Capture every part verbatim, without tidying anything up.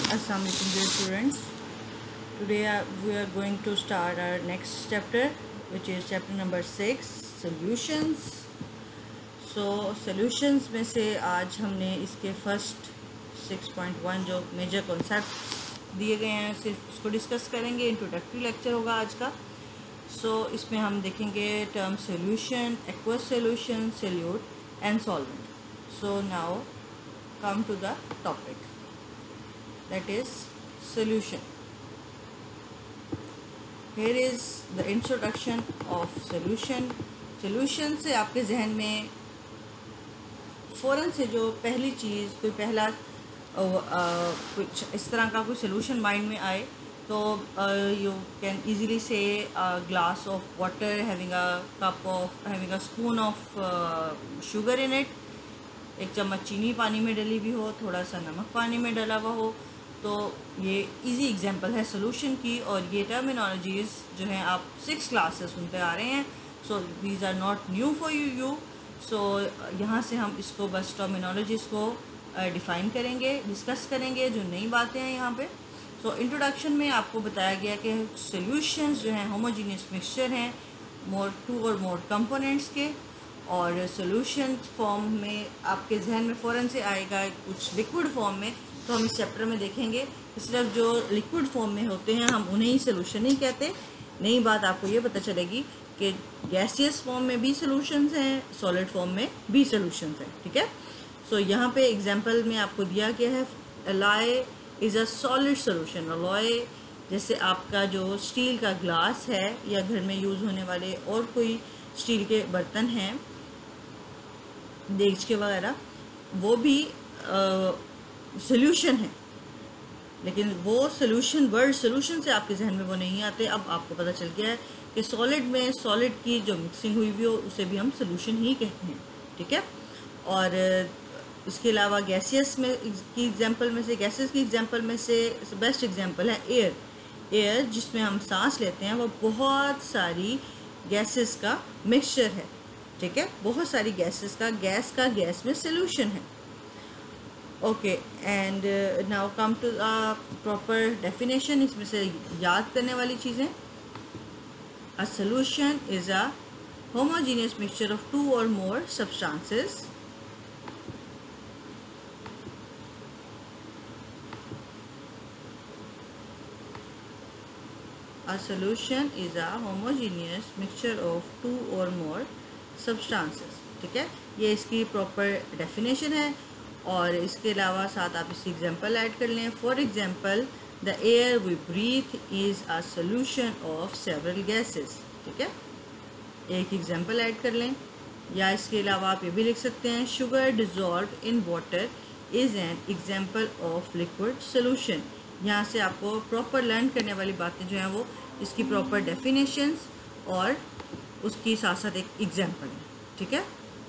Assalamu alaikum dear students. Today uh, we are going to start our next chapter, which is chapter number six, solutions. So solutions में से आज हमने इसके first six point one जो major concept दिए गए हैं सिर्फ उसको डिस्कस करेंगे. इंट्रोडक्टरी लेक्चर होगा आज का. सो so, इसमें हम देखेंगे term solution, aqueous solution, solute and solvent. So now come to the topic, that is solution. Here is the introduction of solution. Solution से आपके जहन में फ़ौरन से जो पहली चीज़, कोई पहला कुछ इस तरह का कोई solution माइंड में आए तो you can easily see glass of water having a cup of having a spoon of sugar in it. एक चम्मच चीनी पानी में डली हुई हो, थोड़ा सा नमक पानी में डला हुआ हो, तो ये इजी एग्जांपल है सोल्यूशन की. और ये टर्मिनोलॉजीज़ जो हैं आप सिक्स क्लास से सुनते आ रहे हैं. So these are not new for you you so यहाँ से हम इसको बस टर्मिनोलॉजीज़ को डिफ़ाइन करेंगे, डिस्कस करेंगे जो नई बातें हैं यहाँ पे. सो so, इंट्रोडक्शन में आपको बताया गया कि सोल्यूशंस जो हैं होमोजीनियस मिक्सचर हैं मोर टू और मोर कंपोनेंट्स के. और सोल्यूशन फॉर्म में आपके जहन में फ़ौरन से आएगा कुछ लिक्विड फॉर्म में, तो हम इस चैप्टर में देखेंगे कि सिर्फ जो लिक्विड फॉर्म में होते हैं हम उन्हें ही सोल्यूशन नहीं कहते. नई बात आपको ये पता चलेगी कि गैसियस फॉर्म में भी सोल्यूशंस हैं, सॉलिड फॉर्म में भी सोल्यूशंस हैं. ठीक है. सो so, यहाँ पे एग्जांपल में आपको दिया गया है alloy is a solid solution. Alloy जैसे आपका जो स्टील का ग्लास है या घर में यूज़ होने वाले और कोई स्टील के बर्तन हैं, देगच के वगैरह, वो भी सोल्यूशन है. लेकिन वो सोल्यूशन, वर्ड सोल्यूशन से आपके जहन में वो नहीं आते. अब आपको पता चल गया है कि सॉलिड में सॉलिड की जो मिक्सिंग हुई हुई हो उसे भी हम सोल्यूशन ही कहते हैं. ठीक है. और इसके अलावा गैसियस में की एग्जांपल में से गैसेस की एग्जांपल में से बेस्ट एग्जांपल है एयर. एयर जिसमें हम सांस लेते हैं वो बहुत सारी गैसेस का मिक्सचर है. ठीक है. बहुत सारी गैसेस का गैस का गैस में सोल्यूशन है. Okay. And now come to the proper definition. इसमें से याद करने वाली चीज़ें, a solution is a homogeneous mixture of two और more substances A solution is a homogeneous mixture of two or more substances. ठीक है. ये इसकी प्रॉपर डेफिनेशन है. और इसके अलावा साथ आप इसकी एग्जांपल ऐड कर लें. For example the air we breathe is a solution of several gases. ठीक है. एक एग्जांपल ऐड कर लें. या इसके अलावा आप ये भी लिख सकते हैं sugar dissolve in water is an example of liquid solution. यहाँ से आपको प्रॉपर लर्न करने वाली बातें जो हैं वो इसकी प्रॉपर डेफिनेशंस और उसकी साथ साथ एक एग्जांपल है. ठीक है.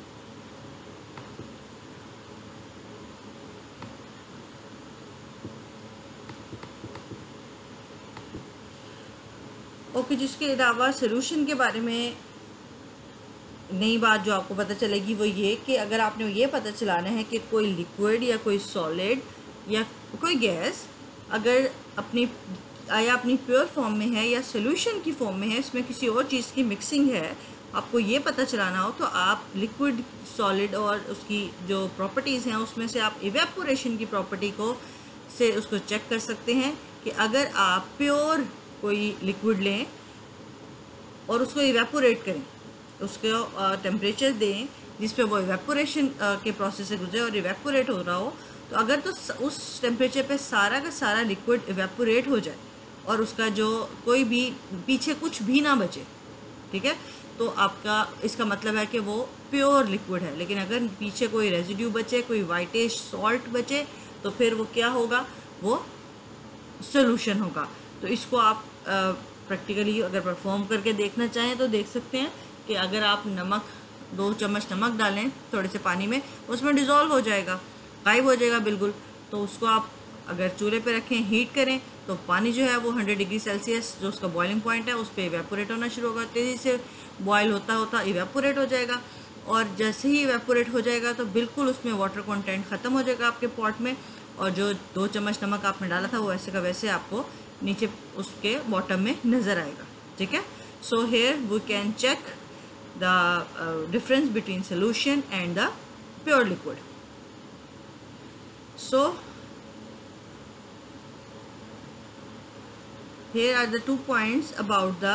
ओके okay, जिसके अलावा सोल्यूशन के बारे में नई बात जो आपको पता चलेगी वो ये कि अगर आपने ये पता चलाना है कि कोई लिक्विड या कोई सॉलिड या कोई गैस अगर अपनी या अपनी प्योर फॉर्म में है या सोल्यूशन की फॉर्म में है, इसमें किसी और चीज़ की मिक्सिंग है, आपको ये पता चलाना हो तो आप लिक्विड, सॉलिड और उसकी जो प्रॉपर्टीज़ हैं उसमें से आप इवेपोरेशन की प्रॉपर्टी को से उसको चेक कर सकते हैं कि अगर आप प्योर कोई लिक्विड लें और उसको इवेपोरेट करें, उसको टेम्परेचर दें जिस पे वो इवेपोरेशन के प्रोसेस से गुजरे और इवेपोरेट हो रहा हो, तो अगर तो उस टेम्परेचर पे सारा का सारा लिक्विड इवेपोरेट हो जाए और उसका जो कोई भी पीछे कुछ भी ना बचे, ठीक है, तो आपका इसका मतलब है कि वो प्योर लिक्विड है. लेकिन अगर पीछे कोई रेजिड्यू बचे, कोई वाइटिश सॉल्ट बचे, तो फिर वो क्या होगा, वो सोल्यूशन होगा. तो इसको आप प्रैक्टिकली अगर परफॉर्म करके देखना चाहें तो देख सकते हैं कि अगर आप नमक, दो चम्मच नमक डालें थोड़े से पानी में, उसमें डिज़ोल्व हो जाएगा, गायब हो जाएगा बिल्कुल. तो उसको आप अगर चूल्हे पे रखें, हीट करें, तो पानी जो है वो हंड्रेड डिग्री सेल्सियस जो उसका बॉइलिंग पॉइंट है उस पर इवेपोरेट होना शुरू होगा. तेज़ी से बॉयल होता होता इवेपोरेट हो जाएगा. और जैसे ही इवेपोरेट हो जाएगा तो बिल्कुल उसमें वाटर कंटेंट ख़त्म हो जाएगा आपके पॉट में, और जो दो चम्मच नमक आपने डाला था वो वैसे का वैसे आपको नीचे उसके बॉटम में नज़र आएगा, ठीक है। So here we can check the difference between solution and the pure liquid. So here are the two points about the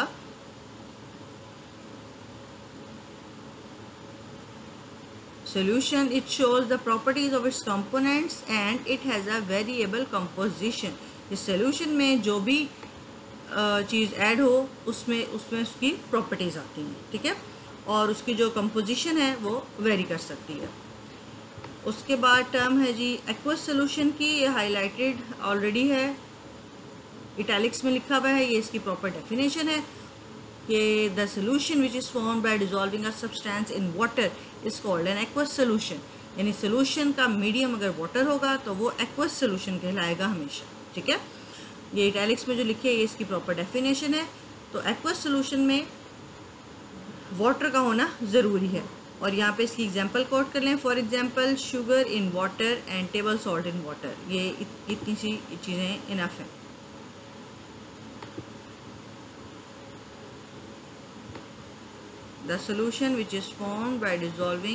solution. It shows the properties of its components and it has a variable composition. इस solution में जो भी चीज़ add हो उसमें उसमें उसकी properties आती हैं, ठीक है, और उसकी जो कंपोजिशन है वो वेरी कर सकती है। उसके बाद टर्म है जी एक्वस सोल्यूशन की, ये हाईलाइटेड ऑलरेडी है, इटैलिक्स में लिखा हुआ है, ये इसकी प्रॉपर डेफिनेशन है कि the solution which is formed by dissolving a substance in water is called an aqueous solution. यानी सोल्यूशन का मीडियम अगर वाटर होगा तो वो एक्वस सोल्यूशन कहलाएगा हमेशा, ठीक है। ये इटैलिक्स में जो लिखे है ये इसकी प्रॉपर डेफिनेशन है। तो एक्वस सोल्यूशन में वाटर का होना ज़रूरी है, और यहाँ पे इसकी एग्जांपल कोट कर लें। For example sugar in water and table salt in water, ये इत, इतनी सी चीज़ें इनफ हैं। The solution which is formed by dissolving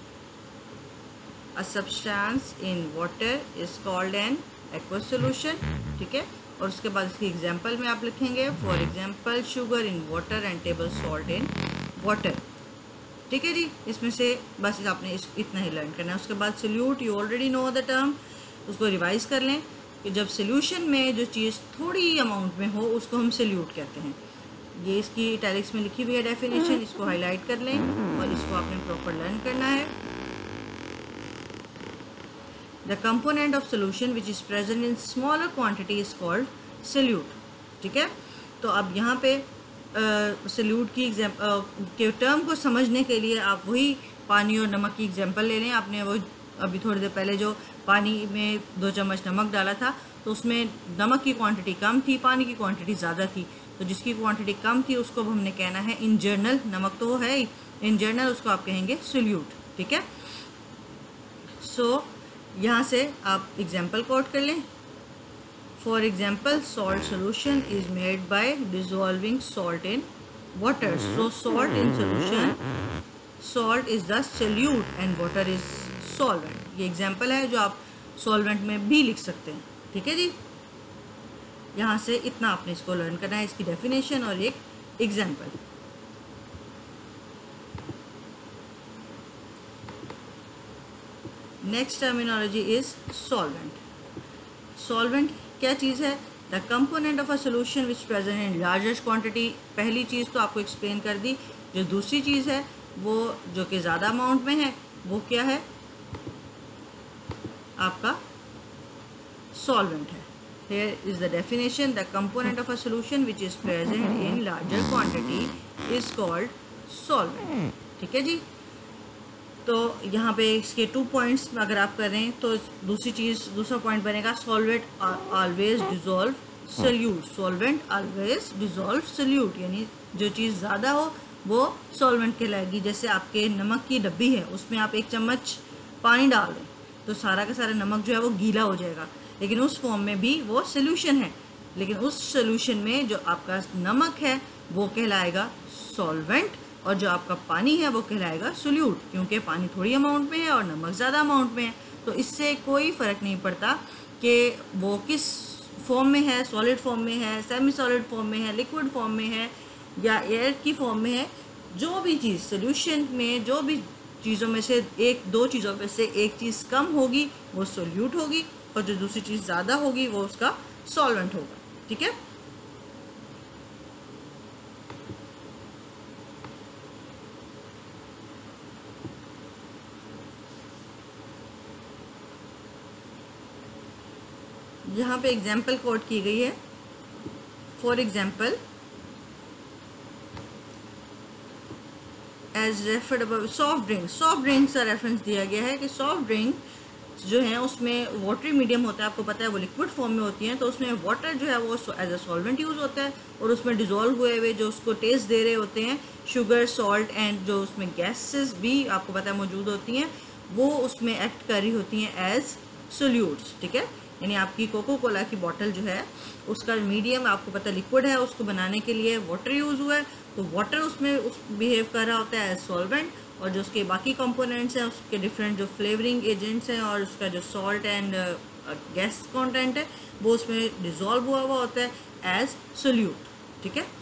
a substance in water is called an aqueous solution, ठीक है। और उसके बाद इसकी एग्जांपल में आप लिखेंगे for example sugar in water and table salt in water, ठीक है जी। इसमें से बस आपने इस इतना ही लर्न करना है। उसके बाद solute, you already know the term, उसको रिवाइज कर लें कि जब सोल्यूशन में जो चीज़ थोड़ी अमाउंट में हो उसको हम सोल्यूट कहते हैं। ये इसकी इटैलिक्स में लिखी हुई है डेफिनेशन, इसको हाईलाइट कर लें और इसको आपने प्रॉपर लर्न करना है। The component of solution which is present in smaller quantity is called solute, ठीक है। तो अब यहाँ पे सोल्यूट की एग्जाम के टर्म को समझने के लिए आप वही पानी और नमक की एग्जांपल ले लें। आपने वो अभी थोड़ी देर पहले जो पानी में दो चम्मच नमक डाला था तो उसमें नमक की क्वांटिटी कम थी, पानी की क्वांटिटी ज़्यादा थी। तो जिसकी क्वांटिटी कम थी उसको अब हमने कहना है इन जनरल, नमक तो वो है ही, इन जनरल उसको आप कहेंगे सोल्यूट, ठीक है। सो so, यहाँ से आप एग्जांपल कोट कर लें। For example salt solution is made by dissolving salt in water. So salt in solution, salt is the solute and water is solvent. ये एग्जांपल है जो आप सॉल्वेंट में भी लिख सकते हैं, ठीक है जी। यहाँ से इतना आपने इसको लर्न करना है, इसकी डेफिनेशन और एक example. Next terminology is solvent. Solvent क्या चीज़ है? The component of a solution which present in largest quantity. पहली चीज़ तो आपको एक्सप्लेन कर दी। जो दूसरी चीज़ है वो जो कि ज़्यादा अमाउंट में है वो क्या है? आपका सॉल्वेंट है। Here is the definition. The component of a solution which is present in larger quantity is called solvent. ठीक है जी। तो यहाँ पे इसके टू पॉइंट्स अगर आप कर रहे हैं तो दूसरी चीज़, दूसरा पॉइंट बनेगा solvent always dissolve solute. Solvent always dissolve solute, यानी जो चीज़ ज़्यादा हो वो सॉल्वेंट कहलाएगी। जैसे आपके नमक की डब्बी है, उसमें आप एक चम्मच पानी डाल दें तो सारा का सारा नमक जो है वो गीला हो जाएगा, लेकिन उस फॉर्म में भी वो सोल्यूशन है। लेकिन उस सोल्यूशन में जो आपका नमक है वो कहलाएगा सॉल्वेंट, और जो आपका पानी है वो कहलाएगा सोल्यूट, क्योंकि पानी थोड़ी अमाउंट में है और नमक ज़्यादा अमाउंट में है। तो इससे कोई फ़र्क नहीं पड़ता कि वो किस फॉर्म में है, सॉलिड फॉर्म में है, सेमी सॉलिड फॉर्म में है, लिक्विड फॉर्म में है या एयर की फॉर्म में है। जो भी चीज़ सोल्यूशन में, जो भी चीज़ों में से एक दो चीज़ों में से एक चीज़ कम होगी वो सोल्यूट होगी, और जो दूसरी चीज़ ज़्यादा होगी वो उसका सॉल्वेंट होगा, ठीक है। यहाँ पे एग्जाम्पल कोट की गई है। For example as referred above soft drink. Soft drinks का रेफरेंस दिया गया है कि सॉफ्ट ड्रिंक जो है उसमें वाटरी मीडियम होता है, आपको पता है वो लिक्विड फॉर्म में होती हैं, तो उसमें वाटर जो है वो एज अ सॉल्वेंट यूज़ होता है, और उसमें डिज़ोल्व हुए हुए जो उसको टेस्ट दे रहे होते हैं शुगर, सॉल्ट एंड जो उसमें गैसेस भी आपको पता है मौजूद होती हैं, वो उसमें एक्ट कर रही होती हैं एज सोल्यूट्स, ठीक है। यानी आपकी कोको कोला की बॉटल जो है उसका मीडियम आपको पता लिक्विड है, उसको बनाने के लिए वाटर यूज़ हुआ है, तो वाटर उसमें उस बिहेव कर रहा होता है एज सॉल्वेंट, और जो उसके बाकी कंपोनेंट्स हैं उसके डिफरेंट जो फ्लेवरिंग एजेंट्स हैं और उसका जो सॉल्ट एंड गैस कंटेंट है वो उसमें डिज़ोल्व हुआ हुआ होता है एज सोल्यूट, ठीक है।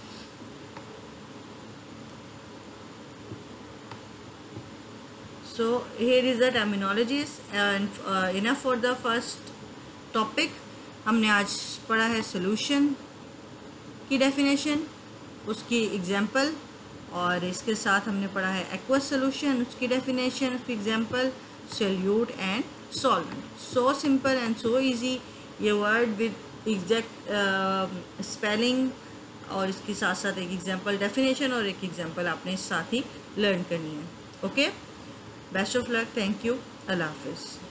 So here is the terminologies and uh, enough for the first topic। हमने आज पढ़ा है solution की definition, उसकी example, और इसके साथ हमने पढ़ा है aqueous solution, उसकी definition, उसकी example, solute and solvent। So simple and so easy, ये word with exact uh, spelling, और इसके साथ साथ एक example definition और एक example आपने साथ ही learn करनी है। Okay, best of luck, thank you, अल्लाह हाफिज़।